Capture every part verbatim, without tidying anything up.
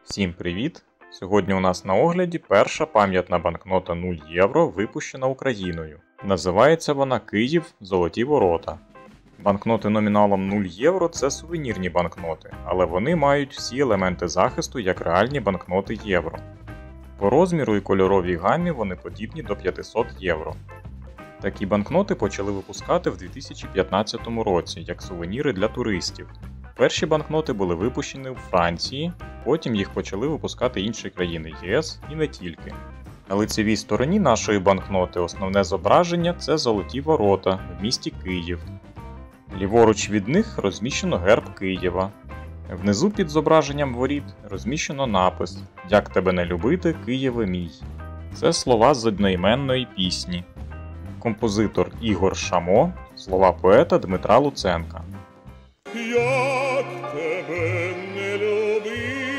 Всім привіт! Сьогодні у нас на огляді перша пам'ятна банкнота нуль євро, випущена Україною. Називається вона Київ Золоті Ворота. Банкноти номіналом нуль євро – це сувенірні банкноти, але вони мають всі елементи захисту, як реальні банкноти євро. По розміру і кольоровій гамі вони подібні до п'ятисот євро. Такі банкноти почали випускати в дві тисячі п'ятнадцятому році, як сувеніри для туристів. Перші банкноти були випущені у Франції, потім їх почали випускати інші країни ЄС і не тільки. На лицевій стороні нашої банкноти основне зображення – це золоті ворота в місті Київ. Ліворуч від них розміщено герб Києва. Внизу під зображенням воріт розміщено напис «Як тебе не любити, Києве мій». Це слова з одноіменної пісні. Композитор Ігор Шамо, слова поета Дмитра Луценка. Як тебе не любити,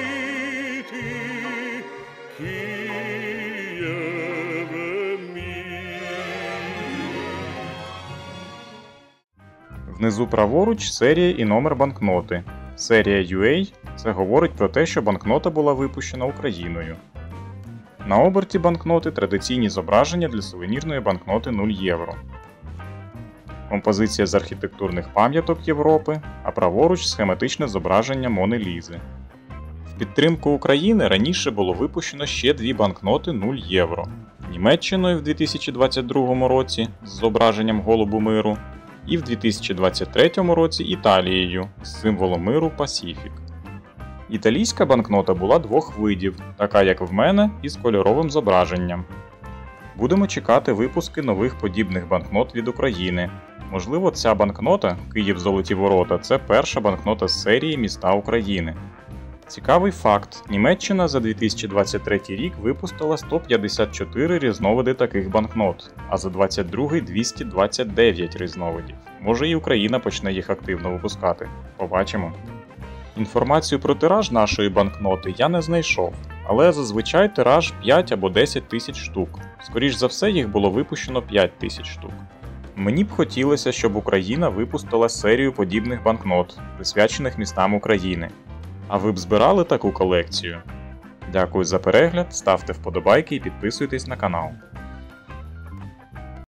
Києве мій. Внизу праворуч серія і номер банкноти. Серія ю ей – це говорить про те, що банкнота була випущена Україною. На оберті банкноти традиційні зображення для сувенірної банкноти нуль євро. Композиція з архітектурних пам'яток Європи, а праворуч схематичне зображення Мони Лізи. В підтримку України раніше було випущено ще дві банкноти нуль євро. Німеччиною в дві тисячі двадцять другому році з зображенням Голубу миру і в дві тисячі двадцять третьому році Італією з символом миру Пасіфік. Італійська банкнота була двох видів, така як в мене, із кольоровим зображенням. Будемо чекати випуски нових подібних банкнот від України. Можливо, ця банкнота «Київ Золоті Ворота» – це перша банкнота з серії «Міста України». Цікавий факт. Німеччина за дві тисячі двадцять третій рік випустила сто п'ятдесят чотири різновиди таких банкнот, а за двадцять другий – двісті двадцять дев'ять різновидів. Може і Україна почне їх активно випускати. Побачимо. Інформацію про тираж нашої банкноти я не знайшов, але зазвичай тираж п'ять або десять тисяч штук. Скоріш за все, їх було випущено п'ять тисяч штук. Мені б хотілося, щоб Україна випустила серію подібних банкнот, присвячених містам України. А ви б збирали таку колекцію? Дякую за перегляд, ставте вподобайки і підписуйтесь на канал.